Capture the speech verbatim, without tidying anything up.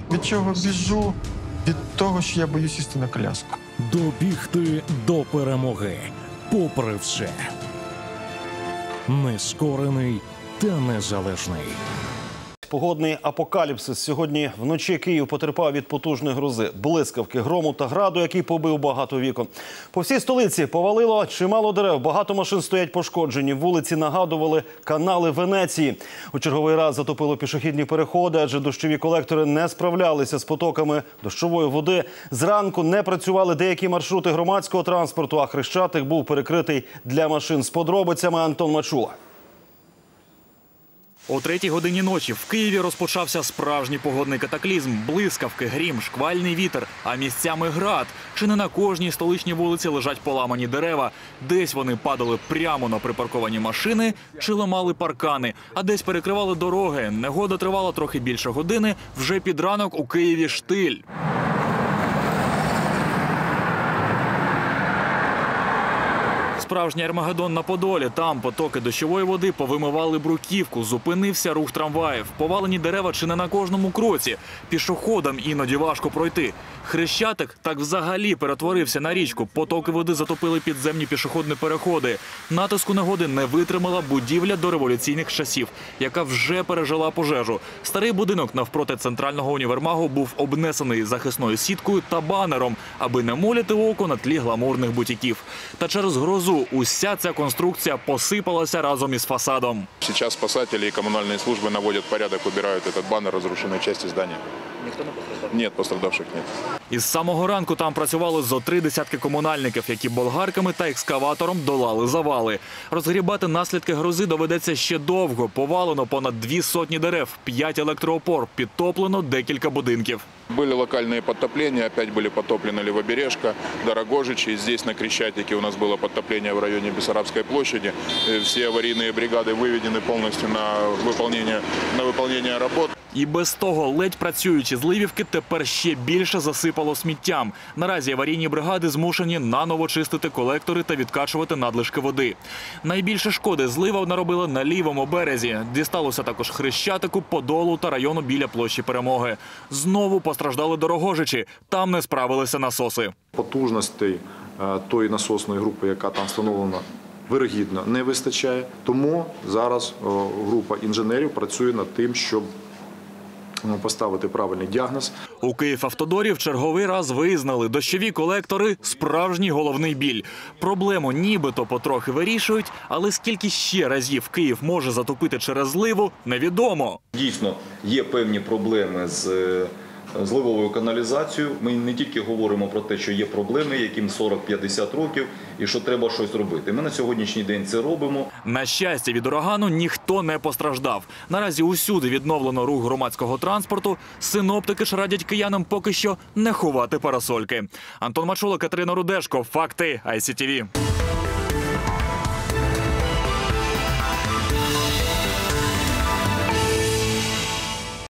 Від чого біжу? Від того, що я боюсь сісти на коляску. Добігти до перемоги, попри все. Нескорений та незалежний. Погодний апокаліпсис. Сьогодні вночі Київ потерпав від потужної грози, блискавки, грому та граду, який побив багато вікон. По всій столиці повалило чимало дерев, багато машин стоять пошкоджені. Вулиці нагадували канали Венеції. У черговий раз затопило пішохідні переходи, адже дощові колектори не справлялися з потоками дощової води. Зранку не працювали деякі маршрути громадського транспорту, а Хрещатик був перекритий для машин. З подробицями Антон Мачула. О третій годині ночі в Києві розпочався справжній погодний катаклізм. Блискавки, грім, шквальний вітер, а місцями град. Чи не на кожній столичній вулиці лежать поламані дерева. Десь вони падали прямо на припарковані машини чи ламали паркани, а десь перекривали дороги. Негода тривала трохи більше години, вже під ранок у Києві штиль. Справжній Армагеддон на Подолі. Там потоки дощової води повимивали бруківку, зупинився рух трамваїв. Повалені дерева чи не на кожному кроці. Пішоходам іноді важко пройти. Хрещатик так взагалі перетворився на річку. Потоки води затопили підземні пішохідні переходи. Натиску негоди не витримала будівля дореволюційних часів, яка вже пережила пожежу. Старий будинок навпроти центрального універмагу був обнесений захисною сіткою та банером, аби не моляти око на тлі гламурних бутіків. Та через грозу уся ця конструкція посипалася разом із фасадом. Сейчас спасатели и коммунальные службы наводят порядок, убирают этот баннер разрушенной части здания. Ніхто не постраждав? Нет, пострадавших нет. Із самого ранку там працювали зо три десятки комунальників, які болгарками та екскаватором долали завали. Розгрібати наслідки грози доведеться ще довго. Повалено понад дві сотні дерев, п'ять електроопор, підтоплено декілька будинків. Были локальные подтопления, опять были потоплены Левобережка, Дорогожичи. Здесь на Крещатике у нас было подтопление в районе Бессарабской площади. Все аварийные бригады выведены полностью на выполнение, на выполнение работ. І без того ледь працюючі зливівки тепер ще більше засипало сміттям. Наразі аварійні бригади змушені наново чистити колектори та відкачувати надлишки води. Найбільше шкоди злива наробила на лівому березі. Дісталося також Хрещатику, Подолу та району біля площі Перемоги. Знову постраждали Дорогожичі. Там не справилися насоси. Потужностей тої насосної групи, яка там встановлена, вирогідно не вистачає. Тому зараз група інженерів працює над тим, щоб поставити правильний діагноз. У Київавтодорі в черговий раз визнали, дощові колектори – справжній головний біль. Проблему нібито потрохи вирішують, але скільки ще разів Київ може затопити через зливу – невідомо. Дійсно, є певні проблеми з зливовою каналізацією. Ми не тільки говоримо про те, що є проблеми, яким сорок-п'ятдесят років, і що треба щось робити. Ми на сьогоднішній день це робимо. На щастя, від урагану ніхто не постраждав. Наразі усюди відновлено рух громадського транспорту. Синоптики ж радять киянам поки що не ховати парасольки. Антон Мачула, Катерина Рудешко. Факти ай сі ті ві.